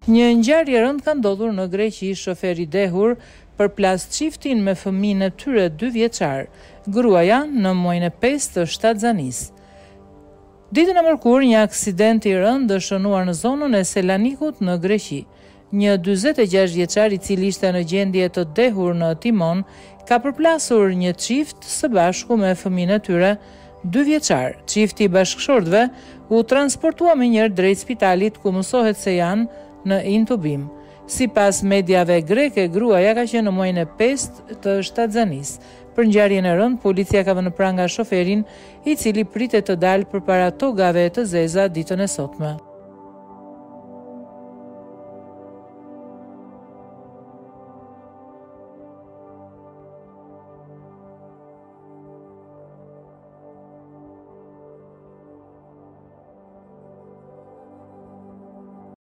Një ngjarje e rëndë ka ndodhur në Greqi, shoferi dehur përplas çiftin me fëmijën e tyre 2 vjeçar. Gruaja në muajin e 5 të shtatzanisë. Ditën e mërkurë, një aksident i rëndë dëshënuar në zonën e Selanikut në Greqi. Një 46 vjeçar i cili ishte në gjendje të dehur në timon ka përplasur një çift së bashku me fëmijën e tyre 2 vjeçar. Çifti i bashkëshortëve u transportua menjëherë drejt spitalit ku mësohet se janë në intubim. Sipas mediave greke, gruaja ka qenë në muajin e 5 të shtatzanisë. Për ngjarjen e rëndë, policia ka vënë pranga shoferin, i cili pritet të dalë përpara togave të zeza ditën e sotme.